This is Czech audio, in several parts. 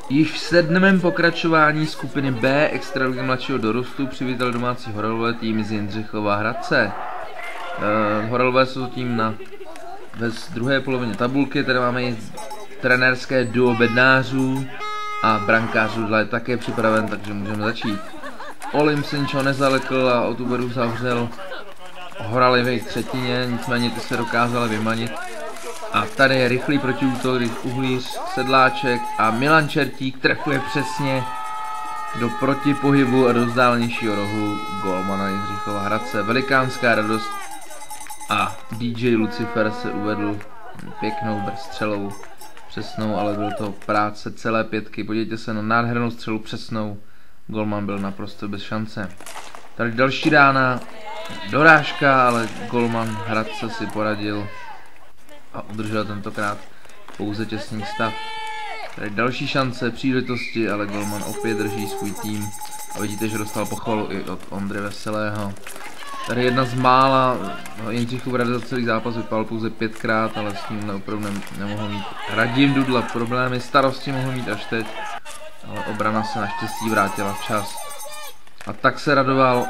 Již v 7. pokračování skupiny B extraligy mladšího dorostu přivítal domácí Horelové tým z Jindřichova Hradce. Horelové jsou tím ve druhé polovině tabulky, tady máme i trenérské duo bednářů a brankářů je také připraven, takže můžeme začít. Olim se ničeho nezalekl a od úberu zavřel Horali v jejich třetině, nicméně ty se dokázali vymanit. A tady je rychlý protiútok, když Uhlíř, Sedláček a Milan Čertík trefuje přesně do protipohybu a do vzdálenějšího rohu golmana Jindřichova Hradce. Velikánská radost a DJ Lucifer se uvedl pěknou střelou, přesnou, ale byl to práce celé pětky. Podívejte se na nádhernou střelu přesnou, golman byl naprosto bez šance. Tady další rána, dorážka, ale golman Hradce si poradil a udržel tentokrát pouze těsný stav. Tady další šance, příležitosti, ale golman opět drží svůj tým a vidíte, že dostal pochvalu i od Ondry Veselého. Tady jedna z mála, Jindřichův Hradec za celý zápas vypadal pouze 5krát, ale s tím opravdu nemohl mít Radim Dudla problémy, starosti mohl mít až teď, ale obrana se naštěstí vrátila včas. A tak se radoval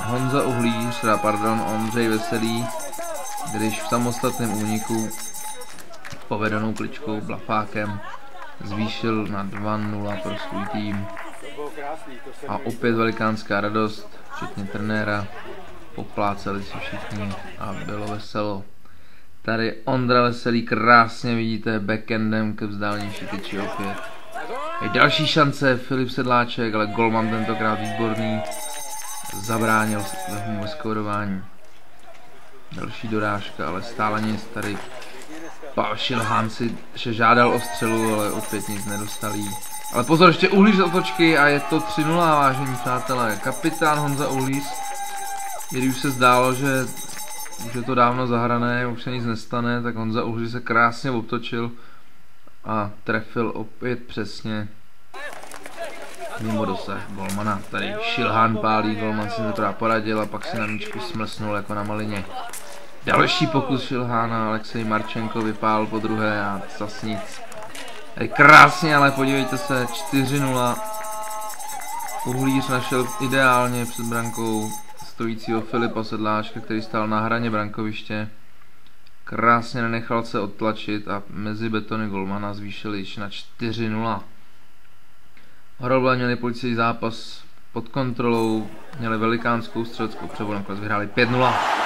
Ondřej Veselý, když v samostatném úniku povedenou kličkou Blafákem zvýšil na 2-0 pro svůj tým. A opět velikánská radost, včetně trenéra, popláceli si všichni a bylo veselo. Tady Ondra Veselý krásně vidíte backendem ke vzdálenější tyči opět. Je další šance, Filip Sedláček, ale golman tentokrát výborný, zabránil mu ve skórování. Další dorážka, ale stále nic. Tady Pavel Šilhán si žádal o střelu, ale opět nic nedostalý. Ale pozor, ještě Uhlíř z otočky a je to 3-0, vážení přátelé. Kapitán Honza Uhlíř, když už se zdálo, že už je to dávno zahrané, už se nic nestane, tak Honza Uhlíř se krásně obtočil a trefil opět přesně mimo dosah golmana. Tady Šilhán pálí, golman si to poradil a pak si na míčku smlsnul jako na malině. Další pokus Šilhána, Alexej Marčenko vypál po druhé a zas nic. Tady krásně, ale podívejte se, 4-0. Uhlíř našel ideálně před brankou stojícího Filipa Sedláčka, který stál na hraně brankoviště. Krásně nenechal se odtlačit a mezi betony golmana zvýšil již na 4-0. Horolové měli policejní zápas pod kontrolou, měli velikánskou střeleckou převodu, nakonec vyhráli 5-0.